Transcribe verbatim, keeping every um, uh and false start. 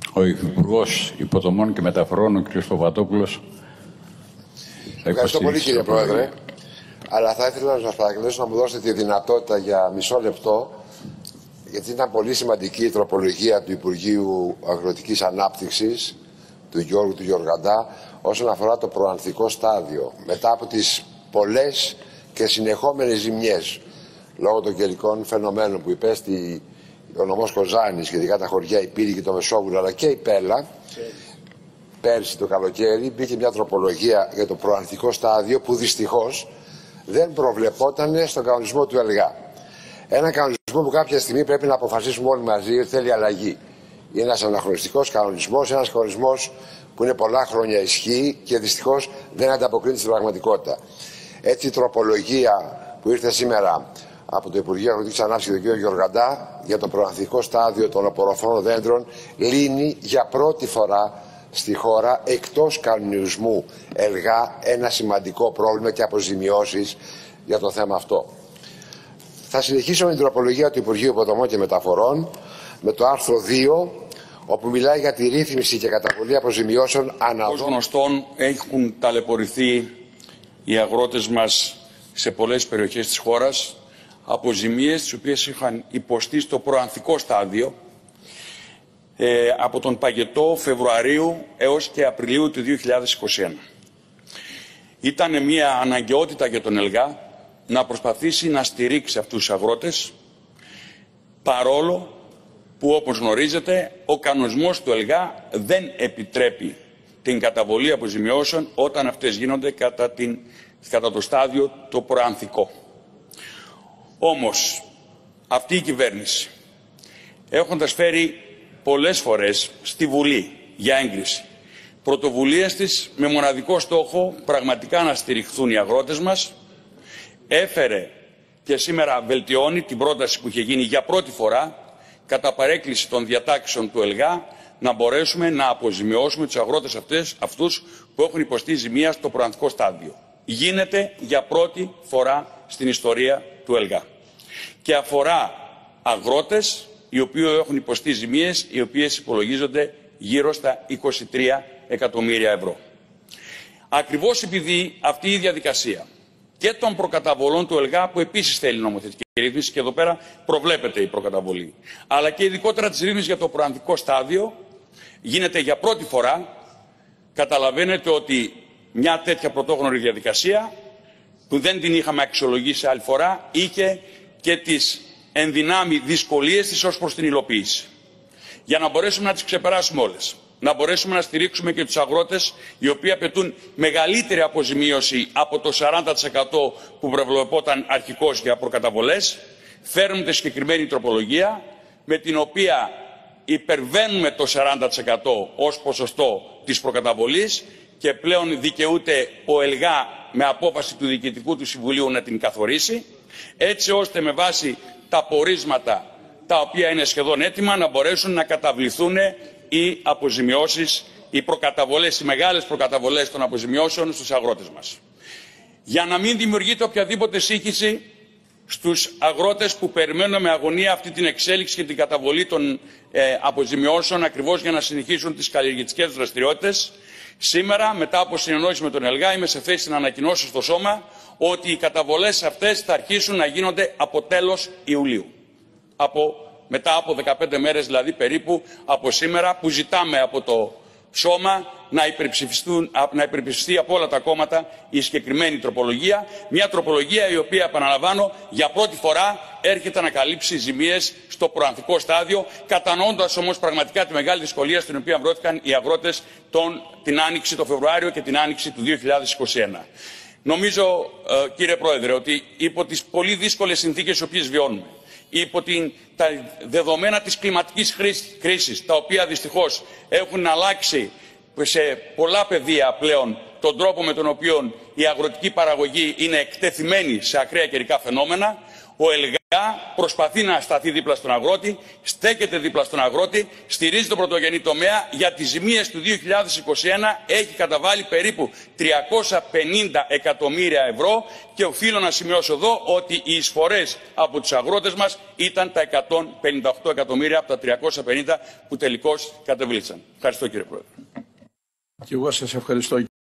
Ο Υφυπουργός Υποδομών και Μεταφορών, ο κ. Παπαδόπουλος. Ευχαριστώ πολύ, κύριε Πρόεδρε. Αλλά θα ήθελα να σας παρακαλέσω να μου δώσετε τη δυνατότητα για μισό λεπτό, γιατί ήταν πολύ σημαντική η τροπολογία του Υπουργείου Αγροτικής Ανάπτυξης, του Γιώργου του Γεωργαντά, όσον αφορά το προανθικό στάδιο. Μετά από τις πολλές και συνεχόμενες ζημιές λόγω των καιρικών φαινομένων που υπέστη ο νομός Κοζάνης, σχετικά τα χωριά, η Πύργη και το Μεσόγειο, αλλά και η Πέλα, πέρσι το καλοκαίρι, μπήκε μια τροπολογία για το προανθικό στάδιο που δυστυχώς δεν προβλεπόταν στον κανονισμό του ΕΛΓΑ. Ένα κανονισμό που κάποια στιγμή πρέπει να αποφασίσουμε όλοι μαζί ότι θέλει αλλαγή. Είναι ένας αναχρονιστικός κανονισμός, ένας κανονισμός που είναι πολλά χρόνια ισχύει και δυστυχώς δεν ανταποκρίνεται στην πραγματικότητα. Έτσι η τροπολογία που ήρθε σήμερα από το Υπουργείο Αγροτικής Ανάπτυξης και τον κ. Γεωργαντά για το προανθικό στάδιο των απορροφών δέντρων λύνει για πρώτη φορά στη χώρα, εκτός κανονισμού ΕΛΓΑ, ένα σημαντικό πρόβλημα και αποζημιώσεις για το θέμα αυτό. Θα συνεχίσω με την τροπολογία του Υπουργείου Υποδομών και Μεταφορών με το άρθρο δύο, όπου μιλάει για τη ρύθμιση και καταβολή αποζημιώσεων αναδρόμων. Ως γνωστόν, έχουν ταλαιπωρηθεί οι αγρότες μας σε πολλές περιοχές της χώρας από ζημίες τις οποίες είχαν υποστεί στο προανθικό στάδιο ε, από τον παγετό Φεβρουαρίου έως και Απριλίου του δύο χιλιάδες είκοσι ένα. Ήταν μια αναγκαιότητα για τον ΕΛΓΑ να προσπαθήσει να στηρίξει αυτούς τους αγρότες, παρόλο που, όπως γνωρίζετε, ο κανονισμός του ΕΛΓΑ δεν επιτρέπει την καταβολή αποζημιώσεων όταν αυτές γίνονται κατά, την, κατά το στάδιο το προανθικό. Όμως, αυτή η κυβέρνηση, έχοντας φέρει πολλές φορές στη Βουλή για έγκριση πρωτοβουλίες της με μοναδικό στόχο πραγματικά να στηριχθούν οι αγρότες μας, έφερε και σήμερα βελτιώνει την πρόταση που είχε γίνει για πρώτη φορά κατά παρέκκληση των διατάξεων του ΕΛΓΑ να μπορέσουμε να αποζημιώσουμε τους αγρότες αυτές, αυτούς που έχουν υποστεί ζημία στο προανθικό στάδιο. Γίνεται για πρώτη φορά στην ιστορία του ΕΛΓΑ και αφορά αγρότες οι οποίοι έχουν υποστεί ζημίες οι οποίες υπολογίζονται γύρω στα είκοσι τρία εκατομμύρια ευρώ. Ακριβώς επειδή αυτή η διαδικασία και των προκαταβολών του ΕΛΓΑ, που επίσης θέλει νομοθετική ρύθμιση και εδώ πέρα προβλέπεται η προκαταβολή, αλλά και ειδικότερα της ρύθμισης για το προανθικό στάδιο, γίνεται για πρώτη φορά, καταλαβαίνετε ότι μια τέτοια πρωτόγνωρη διαδικασία που δεν την είχαμε αξιολογήσει άλλη φορά, είχε και τις ενδυνάμει δυσκολίες της ως προς την υλοποίηση. Για να μπορέσουμε να τις ξεπεράσουμε όλες, να μπορέσουμε να στηρίξουμε και τους αγρότες οι οποίοι απαιτούν μεγαλύτερη αποζημίωση από το σαράντα τοις εκατό που προβλεπόταν αρχικώς για προκαταβολές, φέρνουμε τη συγκεκριμένη τροπολογία με την οποία υπερβαίνουμε το σαράντα τοις εκατό ως ποσοστό της προκαταβολής και πλέον δικαιούται ο ΕΛΓΑ με απόφαση του Διοικητικού του Συμβουλίου να την καθορίσει, έτσι ώστε με βάση τα πορίσματα τα οποία είναι σχεδόν έτοιμα να μπορέσουν να καταβληθούν οι αποζημιώσεις, οι προκαταβολές, οι μεγάλες προκαταβολές των αποζημιώσεων στους αγρότες μας. Για να μην δημιουργείται οποιαδήποτε σύγχυση στους αγρότες που περιμένουν με αγωνία αυτή την εξέλιξη και την καταβολή των ε, αποζημιώσεων ακριβώς για να συνεχίσουν τις καλλιεργητικές δραστηριότητες, σήμερα μετά από συνεννόηση με τον ΕΛΓΑ είμαι σε θέση να ανακοινώσω στο Σώμα ότι οι καταβολές αυτές θα αρχίσουν να γίνονται από τέλος Ιουλίου. Από, μετά από δεκαπέντε μέρες δηλαδή περίπου από σήμερα, που ζητάμε από το Σώμα να, να υπερψηφιστεί από όλα τα κόμματα η συγκεκριμένη τροπολογία. Μια τροπολογία η οποία, επαναλαμβάνω, για πρώτη φορά έρχεται να καλύψει ζημίες στο προανθικό στάδιο, κατανοώντας όμως πραγματικά τη μεγάλη δυσκολία στην οποία βρέθηκαν οι αγρότες τον, την Άνοιξη, το Φεβρουάριο και την Άνοιξη του δύο χιλιάδες είκοσι ένα. Νομίζω, ε, κύριε Πρόεδρε, ότι υπό τις πολύ δύσκολες συνθήκες τις οποίες βιώνουμε, υπό την, τα δεδομένα της κλιματικής κρίσης, τα οποία δυστυχώς έχουν αλλάξει σε πολλά πεδία πλέον τον τρόπο με τον οποίο η αγροτική παραγωγή είναι εκτεθειμένη σε ακραία καιρικά φαινόμενα, ο ΕΛΓΑ προσπαθεί να σταθεί δίπλα στον αγρότη, στέκεται δίπλα στον αγρότη, στηρίζει τον πρωτογενή τομέα. Για τις ζημίες του δύο χιλιάδες είκοσι ένα έχει καταβάλει περίπου τριακόσια πενήντα εκατομμύρια ευρώ και οφείλω να σημειώσω εδώ ότι οι εισφορές από τους αγρότες μας ήταν τα εκατόν πενήντα οκτώ εκατομμύρια από τα τριακόσια πενήντα που τελικώς κατεβλήθησαν. Ευχαριστώ, κύριε Πρόεδρε. Και εγώ σας ευχαριστώ.